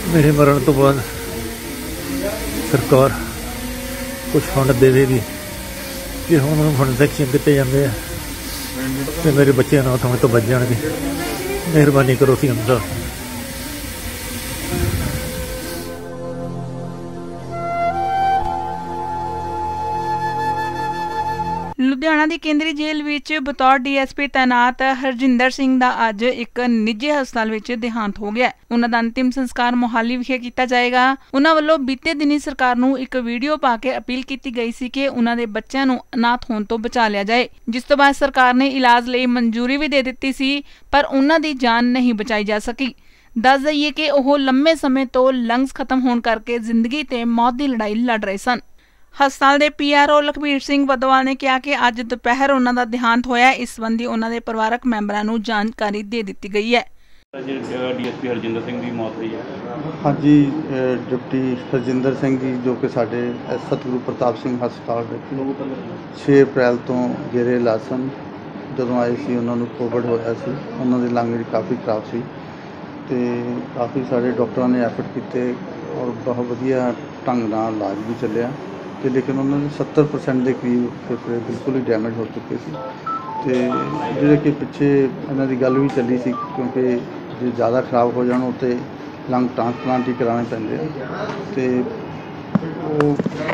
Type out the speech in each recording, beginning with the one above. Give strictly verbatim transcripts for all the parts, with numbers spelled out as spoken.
मेरे मरण तो बाद सरकार कुछ फंड देगी कि हम फंड सैक्शन किए जाते हैं तो मेरे बच्चे अनाथ होने तो बच जाएंगे। मेहरबानी करो सी एम साहब। लुधियाना की केंद्रीय जेल विच बतौर डी एस पी तैनात हरजिंदर सिंह का अज एक निजी हस्पताल विच देहांत हो गया। उन्हां दा अंतिम संस्कार मोहाली विखे किया जाएगा। उन्हां वल्लों बीते दिनी सरकार नूं एक वीडियो पा के अपील की गई सी कि उन्हां दे बच्चों नूं अनाथ होने तो बचा लिया जाए, जिस तो बाद सरकार ने इलाज लई मंजूरी भी दे दित्ती सी, पर उन्हां दी जान नहीं बचाई जा सकी। दस दईए कि ओह लंबे समय तो लंग्स खत्म होने करके जिंदगी ते मौत की लड़ाई लड़ रहे सन। हस्पताल के P R O Lakhbir Singh Badowal ने कहा कि अज दोपहर उन्हों का देहांत होया। इस संबंधी उन्होंने परिवारक मैंबरों को जानकारी दे दी गई है। D S P Harjinder Singh की मौत हुई है। हाँ जी, डिप्टी हरजिंदर सिंह जी जो कि साढ़े सतगुरु प्रताप सिंह हस्पताल छे अप्रैल तो जेरे इलाज सन। जो आए सी उन्होंने कोविड होया सी, उन्होंने लंग काफ़ी खराब सी ते काफ़ी सारे डॉक्टरों ने एफर्ट किए और बहुत वधिया ढंग नाल इलाज भी चलिया ते लेकिन उन्होंने सत्तर परसेंट के करीब फेफड़े बिल्कुल ही डैमेज हो चुके थे। तो जिहड़े कि पिछे इन्हां दी गल भी चली सी क्योंकि जो ज़्यादा खराब हो जाए तो लंग ट्रांसप्लांट ही कराने पैंदे ते वो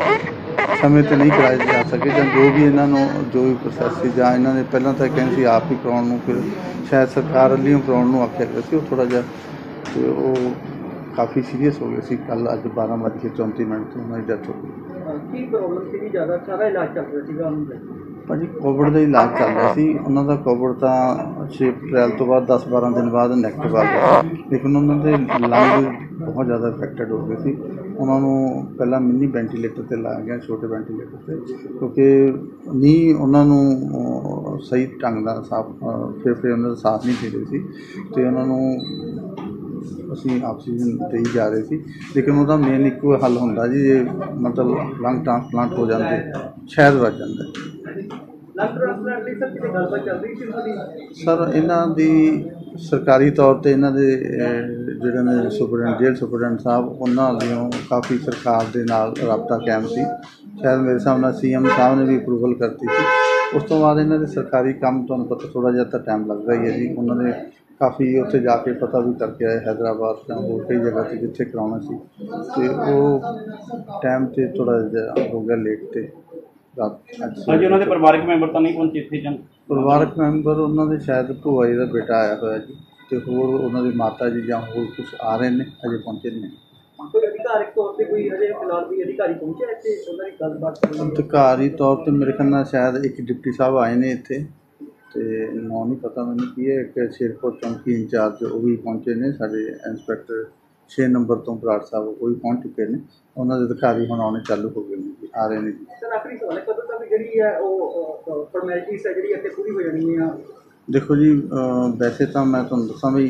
समय तो नहीं कराए जा सके जां जो भी इन्हों जो भी प्रोसैस सी जां इन्होंने पहलां तो कहते आप ही कराउण नूं, फिर शायद सरकार वालियों कराउण नूं आख्या गया सी। थोड़ा जिहा तो वो काफ़ी सीरीयस हो गए सी। कल अज बारह बज के चौंती मिनट तो उन्होंने डेथ हो गई। की प्रॉब्लम सी ज़्यादा सारा इलाज चल रहा सीगा उन्होंने भाजी कोविड का इलाज चल रहा सी। उन्होंने कोविड तो छे अप्रैल तो बाद दस बारह दिन बाद नैगेटिव आ गया, लेकिन उन्होंने लंग बहुत ज़्यादा इफेक्टेड हो गए थे। उन्होंने पहला मिनी वेंटीलेटर पर लाया गया, छोटे वेंटीलेटर पर, क्योंकि नी उन्होंने सही ढंग नाल साफ फेफड़े उन्होंने साफ नहीं दे सी तो उन्होंने असी ऑक्सीजन दे जा रहे थे। लेकिन वह मेन एक हल होंदा जी, ये मतलब लंग ट्रांसप्लांट हो जाते शायद बच जाता। सर इन्हां दी सरकारी तौर पर इन्हां दे जिहड़े ने सुपरडेंट जेल सुपरडेंट साहब उन्होंने काफ़ी सरकार के नाल राबता कायम सी। शायद मेरे हिसाब नाल सी एम साहब ने भी अप्रूवल करती थी। उस तो बाद इन्हां दे सरकारी काम तुहानूं पता थोड़ा जिहा तो टाइम लगता ही है जी। उन्होंने काफ़ी उत्थे जाके पता भी करके आए हैदराबाद या होर कई जगह से जिथे कराउणा सी ते वो टाइम से थोड़ा जिहा हो गया लेट ते रात अज उन्होंने परिवारक मैंबर तो नहीं पहुंचे इत्थे जां परिवारक मैंबर उन्होंने शायद भूआ जी का बेटा आया हुआ जी तो होर उन्होंने माता जी या होर कुछ आ रहे हैं, अजे पहुंचे नहीं। अधिकारिक तौर पर कोई अजे फिलहाल कोई अधिकारी पहुंचे इत्थे उन्हां दी गलबात अधिकारी तौर पर मेरे ख्याल शायद एक डिप्टी साहब आए ने इत्थे तो नाम नहीं पता मैंने की है। एक शेरपुर चौंकी इंचार्ज वो भी पहुंचे ने, साढ़े इंस्पैक्टर छे नंबर तो बराड़ साहब वो भी पहुंच चुके हैं। उन्होंने अधिकारी हम आने चालू हो गए हैं, आ रहे हैं जी। सर आखिरी सवाल है, कदों तक जिहड़ी है वो फॉर्मैलिटीज़ है जिहड़ी इत्थे पूरी हो जानी है? देखो जी वैसे तो मैं तुहानूं दसां भी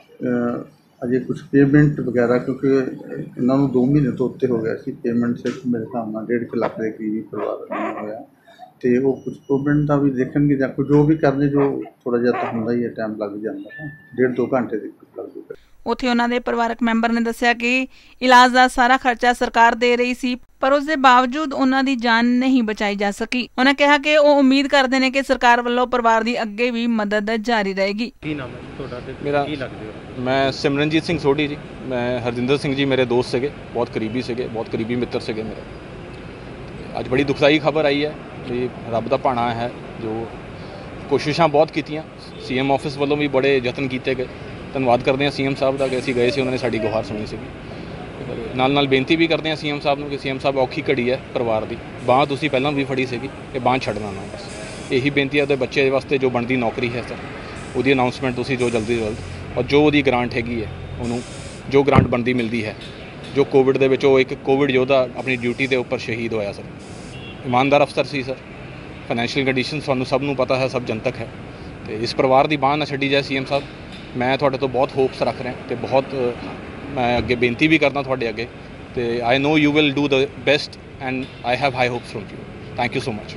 अजे कुछ पेमेंट वगैरह क्योंकि इन्होंने दो महीने तो उत्ते हो गया सी। पेमेंट सिर्फ मेरे हिसाब नाल डेढ़ लाख के करीब परिवार होया तो वो कुछ पेमेंट का भी देखेंगे या कुछ जो भी करने जो थोड़ा जिहा तो होंदा ही है, टाइम लग जाता डेढ़ दो घंटे लग जूगा। उत्थे उन्हां दे परिवारक मैंबर ने दस्सिया कि इलाज का सारा खर्चा सरकार दे रही सी, पर उस दे बावजूद उन्हां दी जान नहीं बचाई जा सकी। उन्हें कहा कि वो उम्मीद करते हैं कि सरकार वालों परिवार की अगे भी मदद जारी रहेगी। की नाम है तुहाडा ते मेरा की लगदे हो? मैं सिमरनजीत सिंह सोढ़ी जी। मैं हरजिंदर सिंह जी मेरे दोस्त से बहुत करीबी से बहुत करीबी मित्र से मेरे। अज बड़ी दुखदाई खबर आई है भी रब का भाणा है जो कोशिशा बहुत कीतियां सी एम ऑफिस वालों भी बड़े यतन किए गए। धन्यवाद करते हैं सी एम साहब का कि असीं गए सी, उन्होंने साडी गुहार सुनी सी। नाल नाल बेनती भी करते हैं सी एम साहब नूं कि सी एम साहब औखी घड़ी है परिवार की, बांह तुसीं पहलां भी फड़ी सीगी कि बांह छड्डना ना बस यही बेनती है। उहदे बच्चे वास्ते जो बनती नौकरी है सर उसकी अनाउंसमेंट तुसीं जो जल्दी तो जल्द और जो वो ग्रांट हैगी है उन्होंने जो ग्रांट बनती मिलती है। जो कोविड दे विच एक कोविड योद्धा अपनी ड्यूटी के उपर शहीद होया सर, ईमानदार अफसर सी सर। फाइनैशियल कंडीशन तुहानूं सब नूं पता है, सब जनतक है। तो इस परिवार की बांह ना छड्डी जाए सी एम साहब। मैं तुहाडे तो बहुत होप्स रख रहा तो बहुत मैं अगे बेनती भी करना तुहाडे अगे तो I know you will do the best and I have high hopes from you. Thank you so much.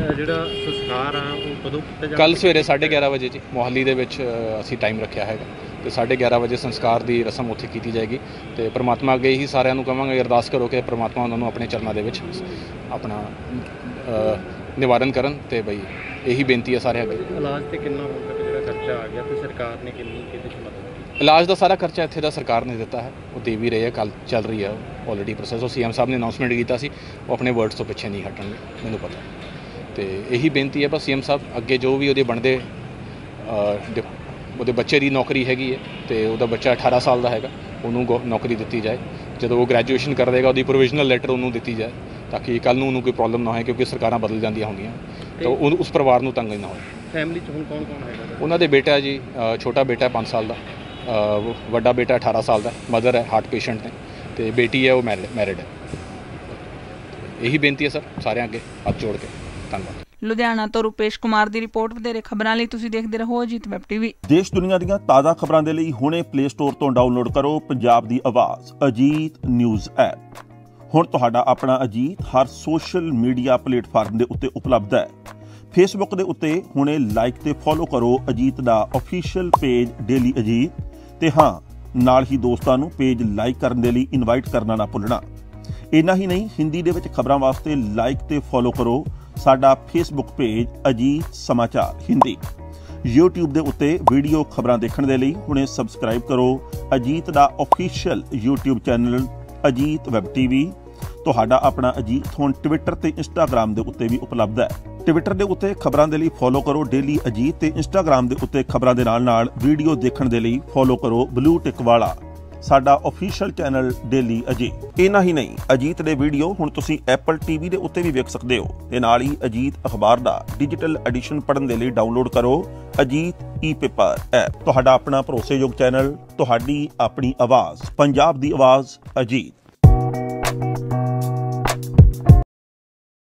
कल सवेरे साढ़े ग्यारह बजे जी मोहाली दे विच असीं टाइम रखा है ਤੇ ਸਾਢੇ ਗਿਆਰਾਂ ਵਜੇ ਸੰਸਕਾਰ ਦੀ ਰਸਮ ਉੱਥੇ ਕੀਤੀ ਜਾਏਗੀ ਤੇ ਪ੍ਰਮਾਤਮਾ ਅੱਗੇ ਹੀ ਸਾਰਿਆਂ ਨੂੰ ਕਹਾਂਗੇ, ਅਰਦਾਸ ਕਰੋ ਕਿ ਪ੍ਰਮਾਤਮਾ ਉਹਨਾਂ ਨੂੰ ਆਪਣੇ ਚਰਨਾਂ ਦੇ ਵਿੱਚ ਆਪਣਾ ਨਿਵਾਰਨ ਕਰਨ ਤੇ ਬਈ ਇਹੀ ਬੇਨਤੀ ਹੈ ਸਾਰੇ ਅੱਗੇ। ਇਲਾਜ ਤੇ ਕਿੰਨਾ ਹੁਣ ਤੱਕ ਜਿਹੜਾ ਖਰਚਾ ਆ ਗਿਆ ਤੇ ਸਰਕਾਰ ਨੇ ਕਿੰਨੀ ਕਿਹਦੇ ਚ ਮਦਦ ਕੀਤੀ? ਇਲਾਜ ਦਾ ਸਾਰਾ ਖਰਚਾ ਇੱਥੇ ਦਾ ਸਰਕਾਰ ਨੇ ਦਿੱਤਾ ਹੈ, ਉਹ ਦੇ ਵੀ ਰਹੇ ਹੈ, ਕੱਲ੍ਹ ਚੱਲ ਰਹੀ ਹੈ ਆਲਰੇਡੀ ਪ੍ਰੋਸੈਸ। ਉਹ ਸੀ ਐਮ ਸਾਹਿਬ ਨੇ ਅਨਾਊਂਸਮੈਂਟ ਕੀਤਾ ਸੀ, ਉਹ ਆਪਣੇ ਵਰਡਸ ਤੋਂ ਪਿੱਛੇ ਨਹੀਂ ਹਟਣਗੇ, ਮੈਨੂੰ ਪਤਾ। ਤੇ ਇਹੀ ਬੇਨਤੀ ਹੈ ਬਸ ਸੀ ਐਮ ਸਾਹਿਬ ਅੱਗੇ ਜੋ ਵੀ ਉਹਦੇ ਬਣਦੇ ਉਹਦੇ ਬੱਚੇ ਦੀ ਨੌਕਰੀ ਹੈਗੀ ਹੈ ਤੇ ਉਹਦਾ ਬੱਚਾ ਅਠਾਰਾਂ ਸਾਲ ਦਾ ਹੈਗਾ, ਉਹਨੂੰ ਨੌਕਰੀ ਦਿੱਤੀ ਜਾਏ। ਜਦੋਂ ਉਹ ਗ੍ਰੈਜੂਏਸ਼ਨ ਕਰ ਦੇਗਾ ਉਹਦੀ ਪ੍ਰੋਵੀਜ਼ਨਲ ਲੈਟਰ ਉਹਨੂੰ ਦਿੱਤੀ ਜਾਏ ਤਾਂ ਕਿ ਕੱਲ੍ਹ ਨੂੰ ਉਹਨੂੰ ਕੋਈ ਪ੍ਰੋਬਲਮ ਨਾ ਹੋਏ, ਕਿਉਂਕਿ ਸਰਕਾਰਾਂ ਬਦਲ ਜਾਂਦੀਆਂ ਹੁੰਦੀਆਂ ਤਾਂ ਉਹ ਉਸ ਪਰਿਵਾਰ ਨੂੰ ਤੰਗ ਨਾ ਹੋਏ। ਫੈਮਿਲੀ 'ਚ ਹੁਣ ਕੌਣ ਕੌਣ ਹੈਗਾ? ਉਹਨਾਂ ਦੇ ਬੇਟਾ ਜੀ, ਛੋਟਾ ਬੇਟਾ ਪੰਜ ਸਾਲ ਦਾ, ਵੱਡਾ ਬੇਟਾ ਅਠਾਰਾਂ ਸਾਲ ਦਾ, ਮਦਰ ਹੈ ਹਾਰਟ ਪੇਸ਼ੈਂਟ ਨੇ ਤੇ ਬੇਟੀ ਹੈ ਉਹ ਮੈਰਿਡ ਮੈਰਿਡ ਹੈ। ਇਹੀ ਬੇਨਤੀ ਹੈ ਸਰ ਸਾਰਿਆਂ ਅੱਗੇ ਹੱਥ ਜੋੜ ਕੇ। ਧੰਨਵਾਦ। ਲੁਧਿਆਣਾ ਤੋਂ ਰੂਪੇਸ਼ ਕੁਮਾਰ ਦੀ ਰਿਪੋਰਟ। ਵਧੇਰੇ ਖਬਰਾਂ ਲਈ ਤੁਸੀਂ ਦੇਖਦੇ ਰਹੋ ਅਜੀਤ ਵੈਬ ਟੀਵੀ। ਦੇਸ਼ ਦੁਨੀਆ ਦੀਆਂ ਤਾਜ਼ਾ ਖਬਰਾਂ ਦੇ ਲਈ ਹੁਣੇ ਪਲੇ ਸਟੋਰ ਤੋਂ ਡਾਊਨਲੋਡ ਕਰੋ ਪੰਜਾਬ ਦੀ ਆਵਾਜ਼ ਅਜੀਤ ਨਿਊਜ਼ ਐਪ। ਹੁਣ ਤੁਹਾਡਾ ਆਪਣਾ ਅਜੀਤ ਹਰ ਸੋਸ਼ਲ ਮੀਡੀਆ ਪਲੇਟਫਾਰਮ ਦੇ ਉੱਤੇ ਉਪਲਬਧ ਹੈ। ਫੇਸਬੁੱਕ ਦੇ ਉੱਤੇ ਹੁਣੇ ਲਾਈਕ ਤੇ ਫੋਲੋ ਕਰੋ ਅਜੀਤ ਦਾ ਅਫੀਸ਼ੀਅਲ ਪੇਜ ਡੇਲੀ ਅਜੀਤ, ਤੇ ਹਾਂ ਨਾਲ ਹੀ ਦੋਸਤਾਂ ਨੂੰ ਪੇਜ ਲਾਈਕ ਕਰਨ ਦੇ ਲਈ ਇਨਵਾਈਟ ਕਰਨਾ ਨਾ ਭੁੱਲਣਾ। ਇੰਨਾ ਹੀ ਨਹੀਂ, ਹਿੰਦੀ ਦੇ ਵਿੱਚ ਖਬਰਾਂ ਵਾਸਤੇ ਲਾਈਕ ਤੇ ਫੋਲੋ ਕਰੋ ਸਾਡਾ ਫੇਸਬੁੱਕ ਪੇਜ ਅਜੀਤ ਸਮਾਚਾਰ ਹਿੰਦੀ। YouTube ਦੇ ਉੱਤੇ ਵੀਡੀਓ ਖਬਰਾਂ ਦੇਖਣ ਦੇ ਲਈ ਹੁਣੇ ਸਬਸਕ੍ਰਾਈਬ ਕਰੋ ਅਜੀਤ ਦਾ official YouTube channel Ajit web TV. ਤੁਹਾਡਾ ਆਪਣਾ ਅਜੀਤ ਹੁਣ ਟਵਿੱਟਰ ਤੇ ਇੰਸਟਾਗ੍ਰਾਮ ਦੇ ਉੱਤੇ ਵੀ ਉਪਲਬਧ ਹੈ। ਟਵਿੱਟਰ ਦੇ ਉੱਤੇ ਖਬਰਾਂ ਦੇ ਲਈ ਫੋਲੋ ਕਰੋ ਡੇਲੀ ਅਜੀਤ, ਤੇ ਇੰਸਟਾਗ੍ਰਾਮ ਦੇ ਉੱਤੇ ਖਬਰਾਂ ਦੇ ਨਾਲ ਨਾਲ ਵੀਡੀਓ ਦੇਖਣ ਦੇ ਲਈ ਫੋਲੋ ਕਰੋ ਬਲੂ ਟਿਕ ਵਾਲਾ ਸਾਡਾ ਅਫੀਸ਼ੀਅਲ ਚੈਨਲ ਡੇਲੀ ਅਜੀਤ। ਇੰਨਾ ਹੀ ਨਹੀਂ, ਅਜੀਤ ਦੇ ਵੀਡੀਓ ਹੁਣ ਤੁਸੀਂ ਐਪਲ ਟੀਵੀ ਦੇ ਉੱਤੇ ਵੀ ਵੇਖ ਸਕਦੇ ਹੋ, ਤੇ ਨਾਲ ਹੀ ਅਜੀਤ ਅਖਬਾਰ ਦਾ ਡਿਜੀਟਲ ਐਡੀਸ਼ਨ ਪੜ੍ਹਨ ਦੇ ਲਈ ਡਾਊਨਲੋਡ ਕਰੋ ਅਜੀਤ ਈ ਪੇਪਰ ਐਪ। ਤੁਹਾਡਾ ਆਪਣਾ ਭਰੋਸੇਯੋਗ ਚੈਨਲ, ਤੁਹਾਡੀ ਆਪਣੀ ਆਵਾਜ਼, ਪੰਜਾਬ ਦੀ ਆਵਾਜ਼ ਅਜੀਤ।